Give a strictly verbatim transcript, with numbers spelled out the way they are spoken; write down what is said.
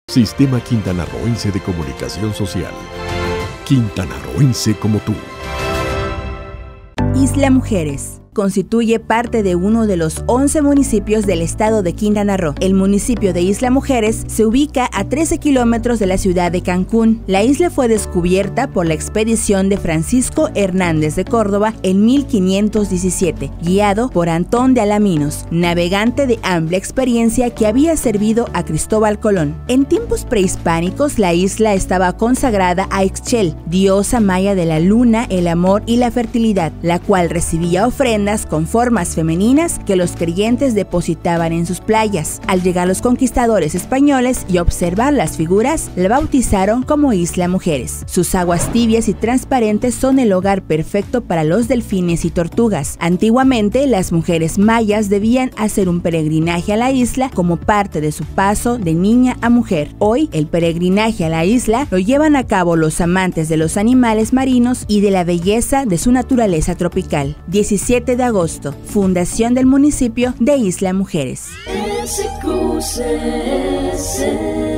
Sistema Quintanarroense de Comunicación Social. Quintanarroense como tú. Isla Mujeres constituye parte de uno de los once municipios del estado de Quintana Roo. El municipio de Isla Mujeres se ubica a trece kilómetros de la ciudad de Cancún. La isla fue descubierta por la expedición de Francisco Hernández de Córdoba en mil quinientos diecisiete, guiado por Antón de Alaminos, navegante de amplia experiencia que había servido a Cristóbal Colón. En tiempos prehispánicos, la isla estaba consagrada a Ixchel, diosa maya de la luna, el amor y la fertilidad, la cual recibía ofrendas con formas femeninas que los creyentes depositaban en sus playas. Al llegar los conquistadores españoles y observar las figuras, la bautizaron como Isla Mujeres. Sus aguas tibias y transparentes son el hogar perfecto para los delfines y tortugas. Antiguamente, las mujeres mayas debían hacer un peregrinaje a la isla como parte de su paso de niña a mujer. Hoy, el peregrinaje a la isla lo llevan a cabo los amantes de los animales marinos y de la belleza de su naturaleza tropical. diecisiete de agosto, fundación del municipio de Isla Mujeres. S Q C S